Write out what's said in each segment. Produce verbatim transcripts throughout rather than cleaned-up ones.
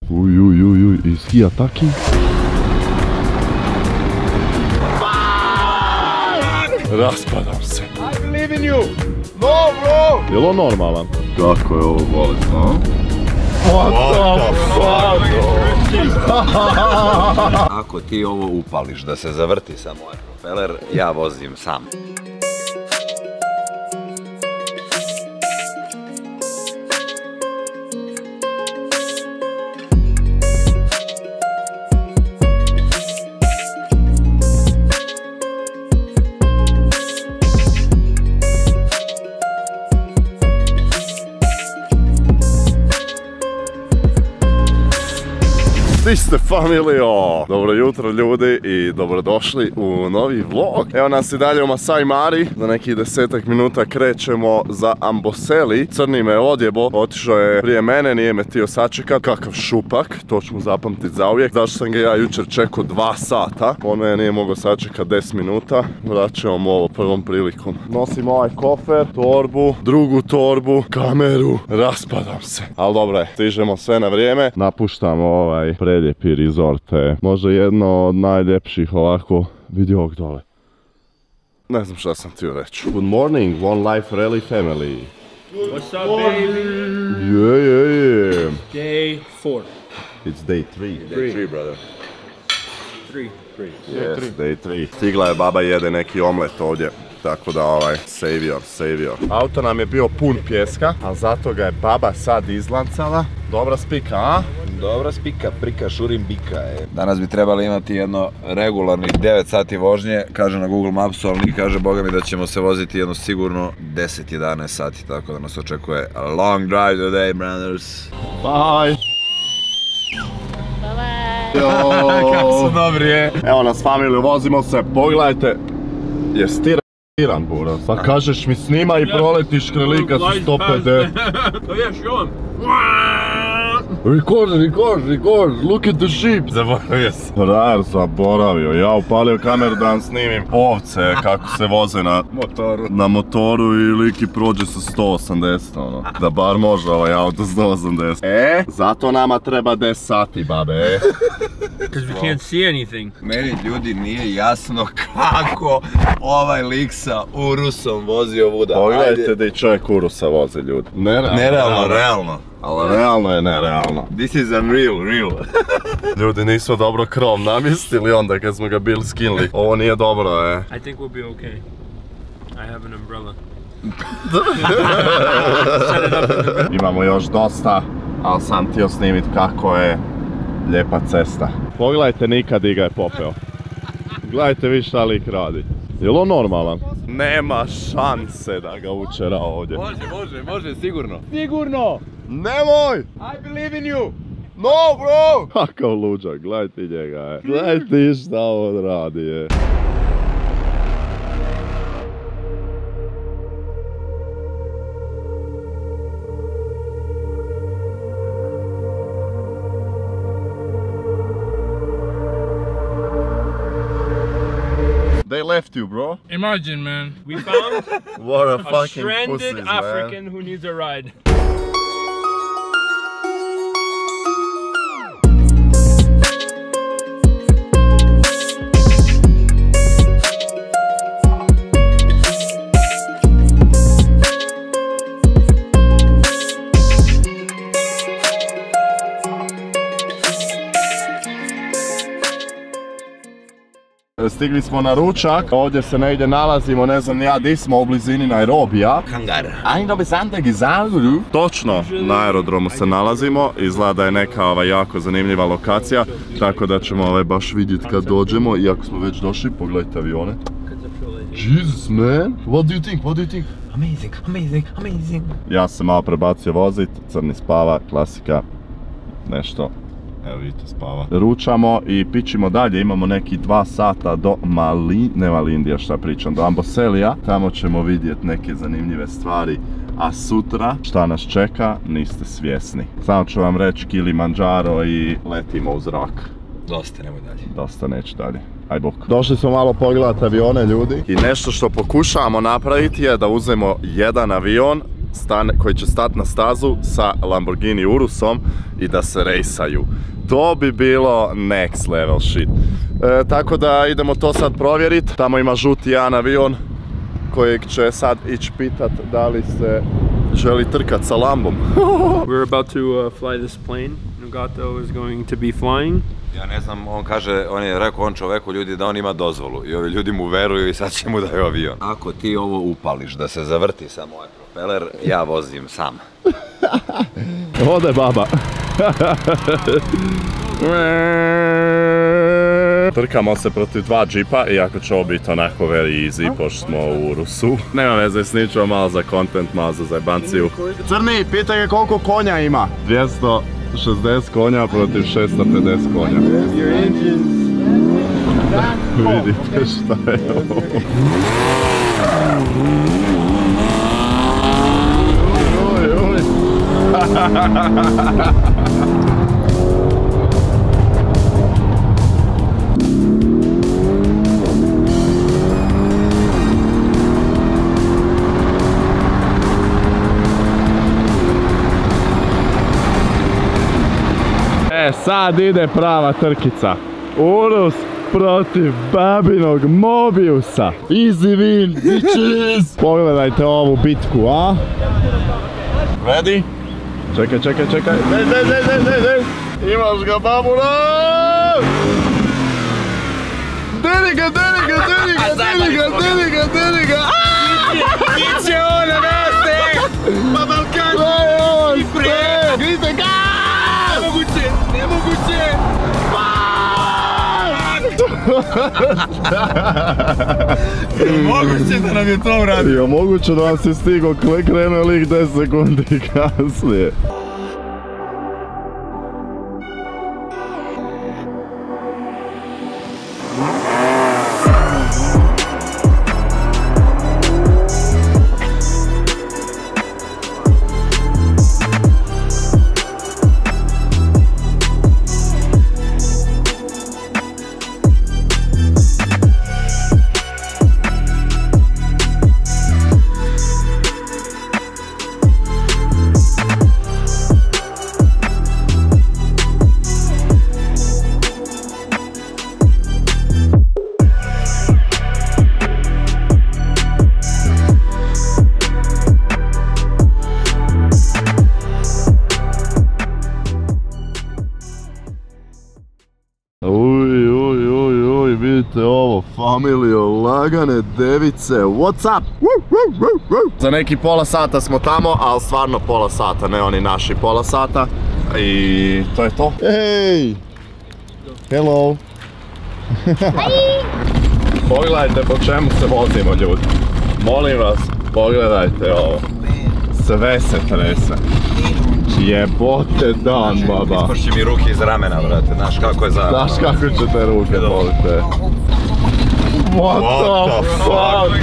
Uj, uj, uj, uj, is he attacking? Raspadam se. I believe in you! No, bro! Jel' on normalan? Kako je ovo bolest, a? What the fuck? Ako ti ovo upališ da se zavrti samo ovaj propeler, ja vozim sam. Di ste, familijo! Dobro jutro, ljudi, i dobrodošli u novi vlog. Evo nas i dalje u Masai Mari. Za nekih desetak minuta krećemo za Amboseli. Crni me odjebo, otišao je prije mene, nije me htio sačekat. Kakav šupak, to ću mu zapamtit zauvijek. Zašto sam ga ja jučer čekao dva sata. On me nije mogao sačekat deset minuta. Vraćamo mu ovo prvom prilikom. Nosim ovaj kofer, torbu, drugu torbu, kameru. Raspadam se. Ali dobro je, stižemo sve na vrijeme. Napuštamo ovaj lijepi rezorte, možda jedno od najljepših ovako, vidi ovog dole. Ne znam šta sam htio reći. Good morning, One Life Rally family. What's up, baby? Yeah, yeah, yeah. Day four. It's day three. Day three, brother. Three. Three. Yes, day three. Stigla je baba, jede neki omlet ovdje. Tako da ovaj, savior, savior. Auto nam je bio pun pjeska, a zato ga je baba sad izlancala. Dobra spika, a? Dobra spika, prika, šurim bika je. Danas bi trebali imati jedno regularnih devet sati vožnje, kaže na Google Mapsu, ali kaže boga mi da ćemo se voziti jedno sigurno deset jedanaest sati, tako da nas očekuje a long drive today, brothers. Bye! Kako su dobri, je? Evo nas, familiju, vozimo se, pogledajte. Je stira Iran, bura. Sad kažeš mi snima i proletiš krelika sa sto pedeset. To je šon. Record, record, record, look at the sheep. Zaboravio sam. Frajer, zaboravio. Ja upalio kameru da vam snimim ovce kako se voze na motoru. Na motoru i liki prođe sa sto osamdeset, ono. Da bar može ovaj auto sto osamdeset. E, zato nama treba deset sati, babe, e. Because we can't see anything. Meni, ljudi, nije jasno kako ovaj lik sa Urusom vozio vuda. Pogledajte da i čovjek Urusa vozi, ljudi. Nerealno. Nerealno, realno. Ali realno je nerealno. This is unreal, real. Ljudi nisu dobro krov namjestili onda kad smo ga bili skinuli. Ovo nije dobro, e. I think we'll be okay. I have an umbrella. Imamo još dosta, ali sam htio snimit kako je lijepa cesta. Pogledajte Nika di ga je popeo. Gledajte vi šta lik radi. Jel' on normalan? Nema šanse da ga učera ovdje. Može, može, može, sigurno. Sigurno! Nemoj! I believe in you! No, bro! Kakav luđak, gledajte njega, je. Gledajte šta on radi, je. They left you, bro. Imagine, man. We found What a a fucking stranded pussies, African man. who needs a ride. Stigli smo na ručak, ovdje se negdje nalazimo, ne znam ja di smo, u blizini Nairobija. Kangar. Točno, na aerodromu se nalazimo, izgleda da je neka ova jako zanimljiva lokacija, tako da ćemo ovaj baš vidjeti kad dođemo, iako smo već došli, pogledajte avione. Jesus, man, what do you think, what do you think? Amazing, amazing, amazing. Ja sam malo prebacio vozit, crni spava, klasika, nešto. Evo vidite, spava. Ručamo i pićimo dalje, imamo neki dva sata do Mali, ne Malindija šta pričam, do Amboselija. Tamo ćemo vidjeti neke zanimljive stvari, a sutra šta nas čeka niste svjesni. Samo ću vam reći Kilimanjaro i letimo u zrak. Dosta, nemoj dalje. Dosta, neću dalje. Aj bok. Došli smo malo pogledati avione, ljudi. I nešto što pokušavamo napraviti je da uzmemo jedan avion stane, koji će stati na stazu sa Lamborghini Urusom i da se rejsaju. To bi bilo next level shit. E, tako da idemo to sad provjeriti. Tamo ima žuti jedan avion kojeg će sad ići pitat da li se želi trkat sa Lambom. We're about to uh, fly this plane. Nagato is going to be flying. Ja ne znam, on kaže, on je rekao on čoveku ljudi da on ima dozvolu i ovi ljudi mu veruju i sad će mu daju avion. Ako ti ovo upališ da se zavrti samo ovaj propeler, ja vozim sam. Ode baba. Trkamo se protiv dva džipa, iako će ovo biti onako very easy, pošto smo u Urusu. Nema veze, sničemo malo za content, malo za zajbanciju. Crni, pitaj ga koliko konja ima. dvjesto šezdeset konja protiv šesto pedeset konja. Vidite šta je ovo. Oj, oj. E, sad ide prava trkica. Urus protiv babinog Mobiusa. Easy win, bitches! Pogledajte ovu bitku, a? Ready? Čekaj, čekaj, čekaj. Dej, dej, dej, dej, dej, dej. Imaš ga, babula! Deli ga, deli ga, deli ga, deli ga, deli ga, deli ga! Biće on na meste! Pa Balkan! Sve! Vidite ga! Nemoguće! Nemoguće! Moguće da nam je to uradio. Moguće da vam se stigo krenuo lik deset sekundi kasnije. Uj, uj, uj, uj, vidite ovo, familijo, lagane device, what's up? Za neki pola sata smo tamo, ali stvarno pola sata, ne oni naši pola sata. I to je to. Hey! Hello! Pogledajte po čemu se vozimo, ljudi. Molim vas, pogledajte ovo. Sve se trese. Jebote dan, baba. Isprši mi ruke iz ramena, brate, znaš kako je za... Znaš kako ćete ruke bolite. What the fuck?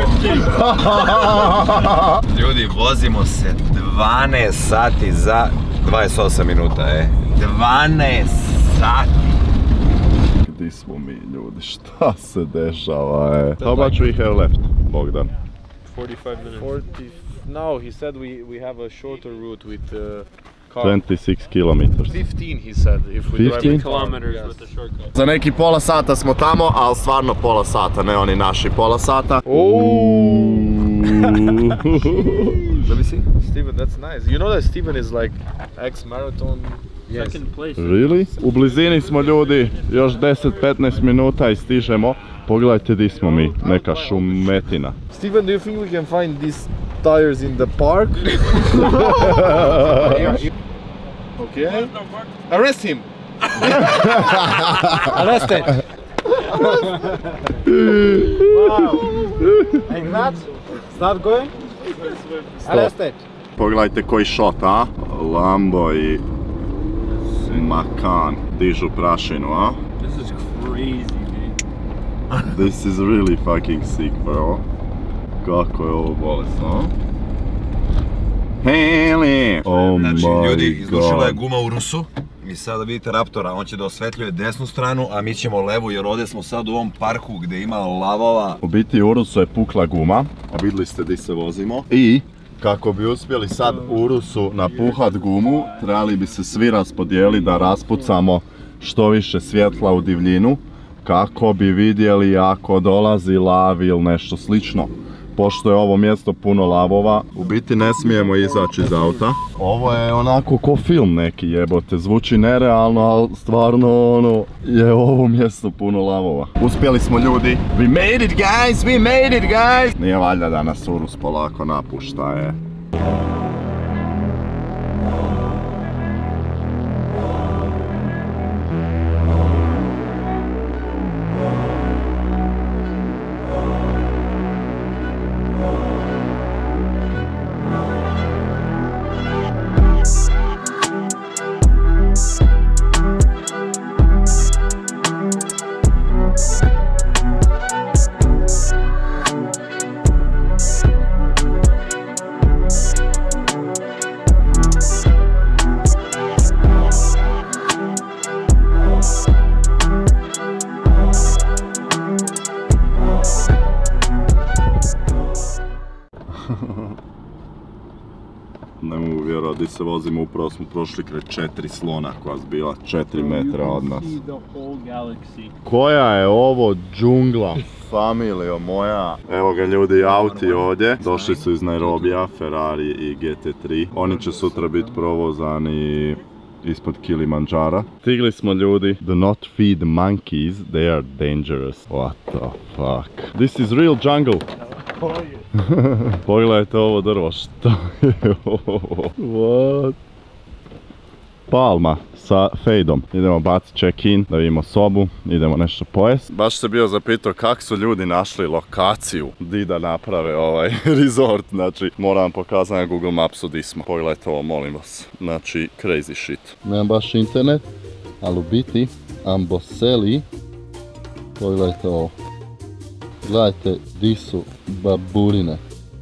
Ljudi, vozimo se dvanaest sati za dvadeset osam minuta, e. dvanaest sati. Gdje smo mi, ljudi? Šta se dešava, e? How much we have left, Bogdan? forty-five minutes. forty. No, he said we, we have a shorter route with uh, car. twenty-six kilometers. fifteen, he said, if we drive fifteen with car. Kilometers Yes. with the shortcut. Za neki pola sata smo tamo, ali stvarno pola sata, ne oni naši pola sata. Let me see. Steven, that's nice. You know that Steven is like ex-marathon. Yes. Second place. Really? U blizini smo, ljudi, još deset do petnaest minuta i stižemo. Pogledajte di smo mi, neka šumetina. Steven, do you think we can find these tires in the park? Okay. Arrest him! Arrested! Wow! Like that? Start going? Arrested! Pogledajte koji shot, a? Lambo i Macan dižu prašinu, a? This is crazy, dude. This is really fucking sick, bro. Kako je ovo bolesno, a? Heli! Oh Znači, my ljudi, izdušila je god. guma u Rusu. I sada vidite Raptora, on će da osvetljuje desnu stranu, a mi ćemo levu, jer ovdje smo sad u ovom parku gdje ima lavova. U biti u Urusu je pukla guma, a vidjeli ste di se vozimo. I Kako bi uspjeli sad Urusu napuhat gumu, trebali bi se svi raspodijeliti da raspucamo što više svjetla u divljinu, kako bi vidjeli ako dolazi lav ili nešto slično. Pošto je ovo mjesto puno lavova, u biti ne smijemo izaći iz auta. Ovo je onako ko film neki, jebote, zvuči nerealno, ali stvarno ono je ovo mjesto puno lavova. Uspjeli smo, ljudi. We made it, guys, we made it, guys! Nije valjda da nas Urus polako napušta, je. Ne mogu vjerovati di se vozimo, upravo smo prošli kraj četiri slona koja su bila četiri metra od nas. Koja je ovo džungla, familijo moja. Evo ga, ljudi, auti ovdje. Došli su iz Nairobija, Ferrari i G T tri. Oni će sutra biti provozani ispod Kilimanjara. Stigli smo, ljudi. Do not feed monkeys, they are dangerous. What the fuck? This is real jungle. Pogledajte ovo drvo, šta je ovo? What? Palma sa fejdom. Idemo baciti check-in, da vidimo sobu, idemo nešto pojest. Baš se bio zapitao kako su ljudi našli lokaciju di da naprave ovaj resort. Znači, moram vam pokazati na Google Mapsu di smo. Pogledajte ovo, molim vas. Znači, crazy shit. Nemam baš internet, ali u biti, Amboseli, pogledajte ovo. Gledajte di su baburine.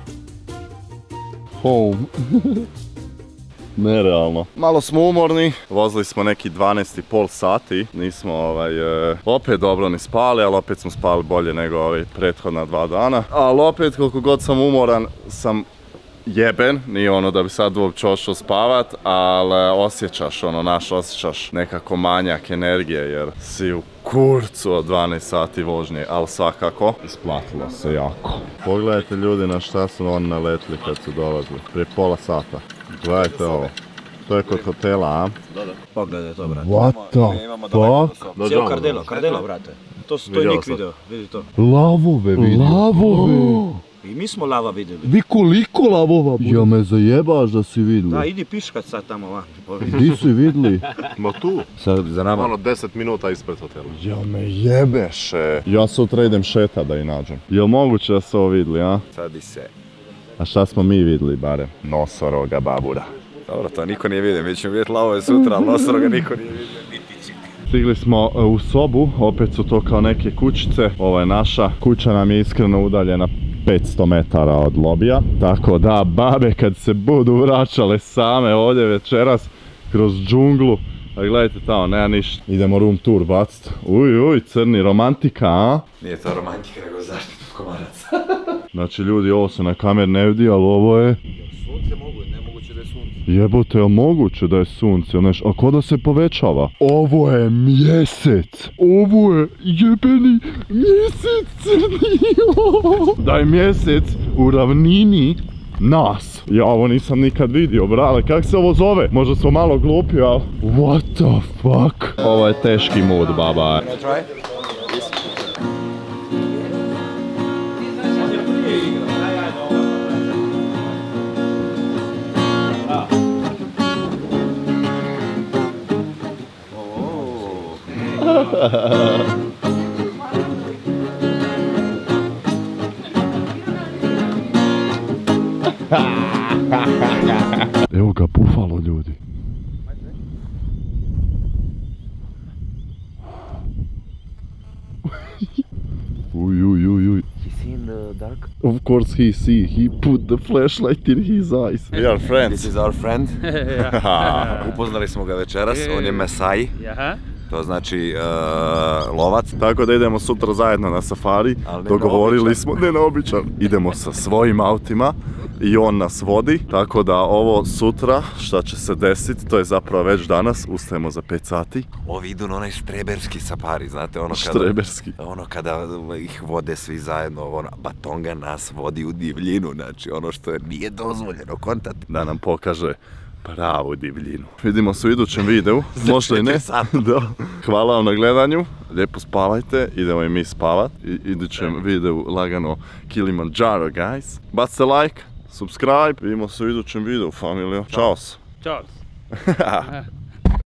Home. Nerealno. Malo smo umorni, vozili smo neki dvanaest i pol sati, nismo ovaj, e, opet dobro ni spali, ali opet smo spali bolje nego ovaj prethodna dva dana. Ali opet koliko god sam umoran sam jeben, nije ono da bi sad uopće ošao spavat, ali osjećaš ono naš, osjećaš nekako manjak energije jer si u kurcu od dvanaest sati vožnje, ali svakako isplatilo se jako. Pogledajte, ljudi, na šta su oni naletili kad su dolazili, prije pola sata. Gledajte ovo. To je kod hotela, a? Da, da. Pogledaj to, brate. What the fuck? Cijelo kardelo, kardelo, brate. To, to je Nik video, vidi to. Lavove vidi. Lavove! I mi smo lava vidjeli. Vi koliko lavova? Ja me zajebaš da si vidjeli. Da, idi piškat sad tamo van. Di si vidjeli? Ma tu. Sad za nama. Ono deset minuta ispred hotela. Ja me jebeše. Ja sutra idem šeta da i nađem. Jel moguće da se ovo vidjeli, a? Sad bi se. A šta smo mi vidjeli barem? Nosoroga babura. Dobro, to niko nije vidio, mi ćemo vidjeti lavove sutra, ali nosoroga niko nije vidio. Stigli smo u sobu, opet su to kao neke kućice. Ovo je naša. Kuća nam je iskreno udaljena petsto metara od lobija. Tako da, babe kad se budu vraćale same ovdje večeras kroz džunglu, a gledajte tamo, nema ništa. Idemo room tour bacit. Uj, uj, crni, romantika, a? Nije to romantika, nego zaštita od komaraca. Znači, ljudi, ovo se na kamer ne vidi, ali ovo je... Sunce mogu, nemoguće da je sunce. Jebote, je moguće da je sunce, ili nešto? A ko da se povećava? Ovo je mjesec! Ovo je jebeni mjesec crni! Da je mjesec u ravnini nas. Ja ovo nisam nikad vidio, brale, kak se ovo zove? Možda smo malo glupi, ali... What the fuck? Ovo je teški mood, baba. Evo ga bufalo, ljudi. Uj, uj, uj, uj. He see in the dark? Of course he see, he put the flashlight in his eyes. We are friends. This is our friend. Upoznali smo ga večeras, on je Mesai. To znači uh, lovac. Tako da idemo sutra zajedno na safari. Ali ne dogovorili neobičan. smo, ne neobičan. Idemo sa svojim autima i on nas vodi, tako da ovo sutra šta će se desiti, to je zapravo već danas, ustajemo za pet sati. Ovi idu na onaj štreberski safari, znate, ono kada... Štreberski. Ono kada ih vode svi zajedno, ono, Batonga nas vodi u divljinu, znači ono što je nije dozvoljeno kontati. Da nam pokaže pravu divljinu. Vidimo se u idućem videu, možda i ne. Da. Hvala vam na gledanju, lijepo spavajte, idemo i mi spavat. I idućem videu lagano Kilimanjaro, guys. Bacite like, subscribe, vidimo se u idućem videu, familijo. Ćao. Ciao.